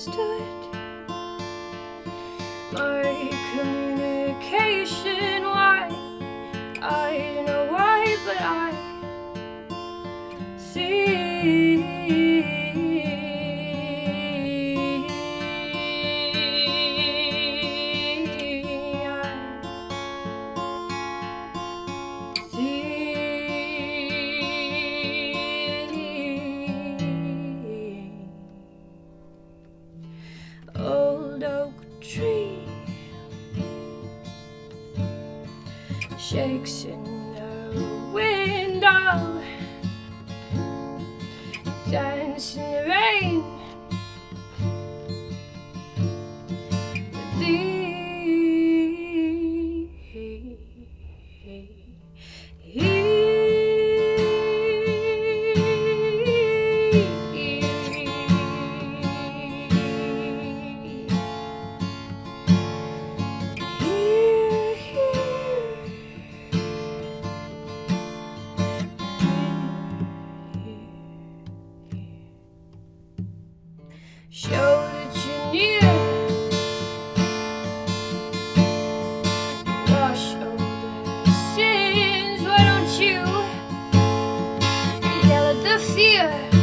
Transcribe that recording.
understood my communication. Why? I don't know why, but I see. Old oak tree shakes in the wind, I'll dance in the rain with thee. Show that you're near, wash over sins. Why don't you yell at the fear?